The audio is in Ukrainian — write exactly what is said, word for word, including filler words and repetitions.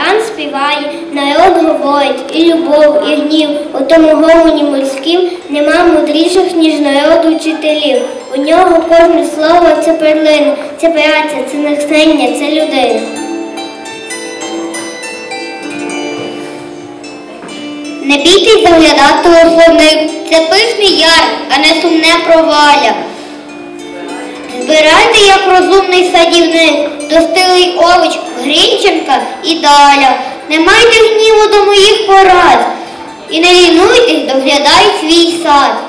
барабан співає, народ говорить, і любов, і гнів. У тому гомоні морським нема мудріших, ніж народ учителів. У нього кожне слово – це перлина, це праця, це натхнення, це людина. Не бійтесь заглядати у словник, це пишний яр, а не сумне провалля. Збирайте, як розумний садівник, достилий овоч Грінченка і Даля. Не майте гніву до моїх порад і не лінуйтесь, доглядай свій сад.